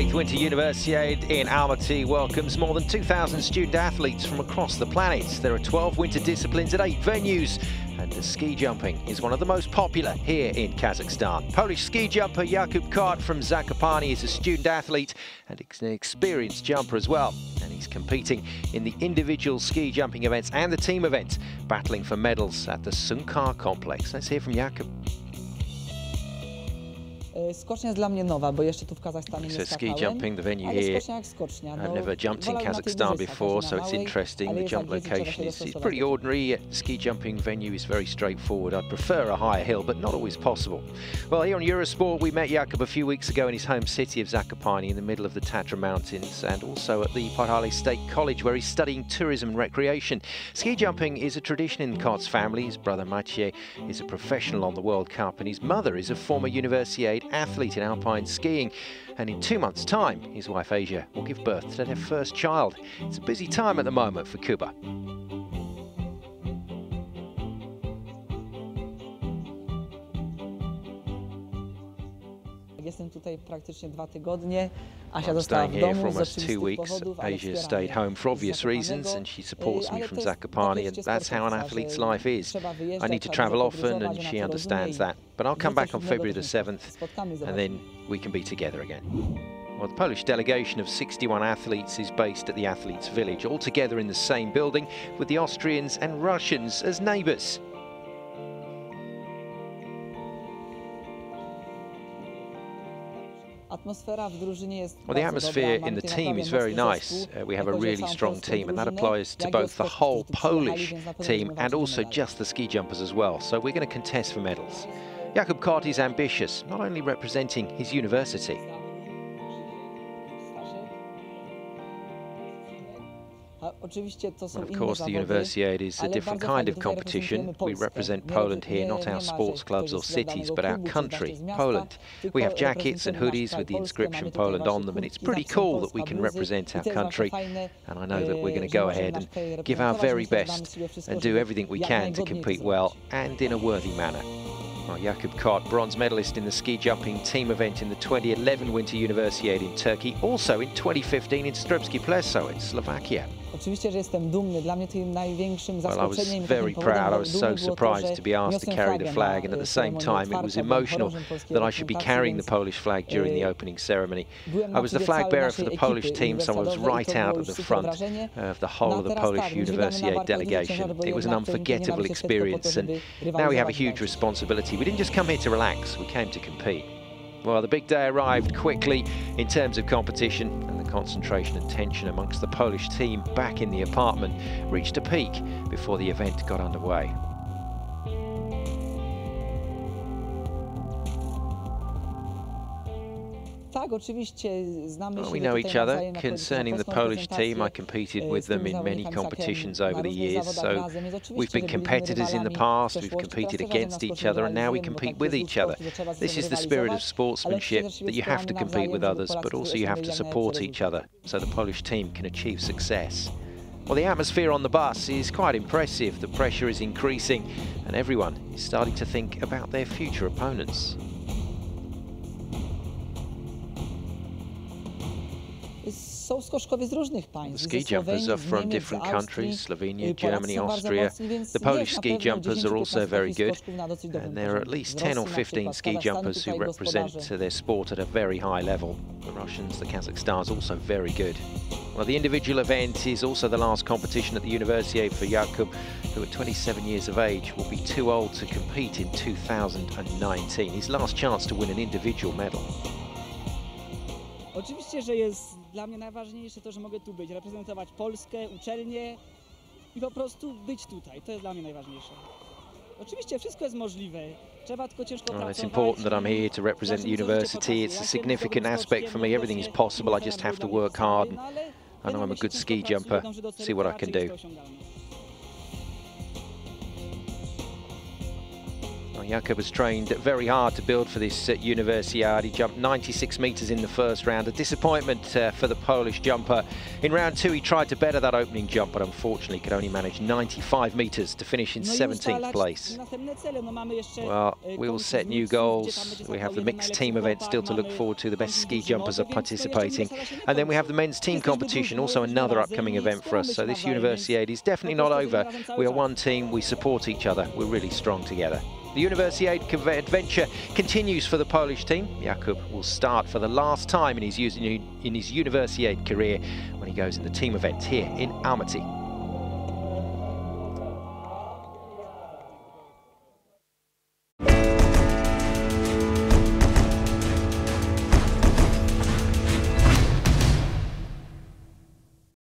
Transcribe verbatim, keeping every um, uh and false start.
twenty-eighth Winter Universiade in Almaty welcomes more than two thousand student athletes from across the planet. There are twelve winter disciplines at eight venues, and the ski jumping is one of the most popular here in Kazakhstan. Polish ski jumper Jakub Kot from Zakopane is a student athlete and an experienced jumper as well. And he's competing in the individual ski jumping events and the team events, battling for medals at the Sunkar complex. Let's hear from Jakub. Skocznia jest dla mnie nowa, bo jeszcze tu w Kazachstanie nie ski jumping, the venue here, I've never jumped in Kazakhstan before, so it's interesting. The jump location is, is pretty ordinary. The ski jumping venue is very straightforward. I'd prefer a higher hill, but not always possible. Well, here on Eurosport, we met Jakub a few weeks ago in his home city of Zakopane in the middle of the Tatra Mountains, and also at the P O L State College, where he's studying tourism and recreation. Ski jumping is a tradition in Kot's family. His brother Maciej is a professional on the World Cup, and his mother is a former Universiade athlete in alpine skiing, and in two months' time his wife Asia will give birth to their first child. It's a busy time at the moment for Kuba. I'm staying here for almost two weeks. Asia stayed home for obvious reasons, and she supports me from Zakopane, and that's how an athlete's life is. I need to travel often, and she understands that. But I'll come back on February the seventh, and then we can be together again. Well, the Polish delegation of sixty-one athletes is based at the Athletes' Village, all together in the same building, with the Austrians and Russians as neighbours. Well, the atmosphere in the team is very nice. Uh, we have a really strong team, and that applies to both the whole Polish team and also just the ski jumpers as well. So we're going to contest for medals. Jakub Kot is ambitious, not only representing his university. Well, of course, the Universiade is a different kind of competition. We represent Poland here, not our sports clubs or cities, but our country, Poland. We have jackets and hoodies with the inscription Poland on them, and it's pretty cool that we can represent our country. And I know that we're going to go ahead and give our very best and do everything we can to compete well and in a worthy manner. Well, Jakub Kot, bronze medalist in the ski jumping team event in the twenty eleven Winter Universiade in Turkey, also in twenty fifteen in Strbski Pleso in Slovakia. Well, I was very proud. I was so surprised to be asked to carry the flag, and at the same time it was emotional that I should be carrying the Polish flag during the opening ceremony. I was the flag bearer for the Polish team, so I was right out at the front of the whole of the Polish Universiade delegation. It was an unforgettable experience, and now we have a huge responsibility. We didn't just come here to relax, we came to compete. Well, the big day arrived quickly in terms of competition, and the concentration and tension amongst the Polish team back in the apartment reached a peak before the event got underway. Well, we know each other. Concerning the Polish team, I competed with them in many competitions over the years, so we've been competitors in the past, we've competed against each other, and now we compete with each other. This is the spirit of sportsmanship, that you have to compete with others, but also you have to support each other, so the Polish team can achieve success. Well, the atmosphere on the bus is quite impressive. The pressure is increasing, and everyone is starting to think about their future opponents. The ski jumpers are from different countries, Slovenia, Germany, Austria. The Polish ski jumpers are also very good, and there are at least ten or fifteen ski jumpers who represent their sport at a very high level. The Russians, the Kazakhstans, also very good. Well, the individual event is also the last competition at the Universiade for Jakub, who at twenty-seven years of age will be too old to compete in two thousand nineteen. His last chance to win an individual medal. Oczywiście, że jest dla mnie najważniejsze to, że mogę tu być, reprezentować Polskę, uczelnię i po prostu być tutaj. To jest dla mnie najważniejsze. Oczywiście wszystko jest możliwe. Trzeba tylko ciężko pracować. It's important that I'm here to represent the university. It's a significant aspect for me. Everything is possible. I just have to work hard. And I know I'm a good ski jumper. See what I can do. Well, Jakub has trained very hard to build for this uh, Universiade. He jumped ninety-six metres in the first round. A disappointment uh, for the Polish jumper. In round two, he tried to better that opening jump, but unfortunately could only manage ninety-five metres to finish in seventeenth place. Well, we will set new goals. We have the mixed team event still to look forward to. The best ski jumpers are participating. And then we have the men's team competition, also another upcoming event for us. So this Universiade is definitely not over. We are one team. We support each other. We're really strong together. The Universiade adventure continues for the Polish team. Jakub will start for the last time in his, in his Universiade career when he goes in the team event here in Almaty.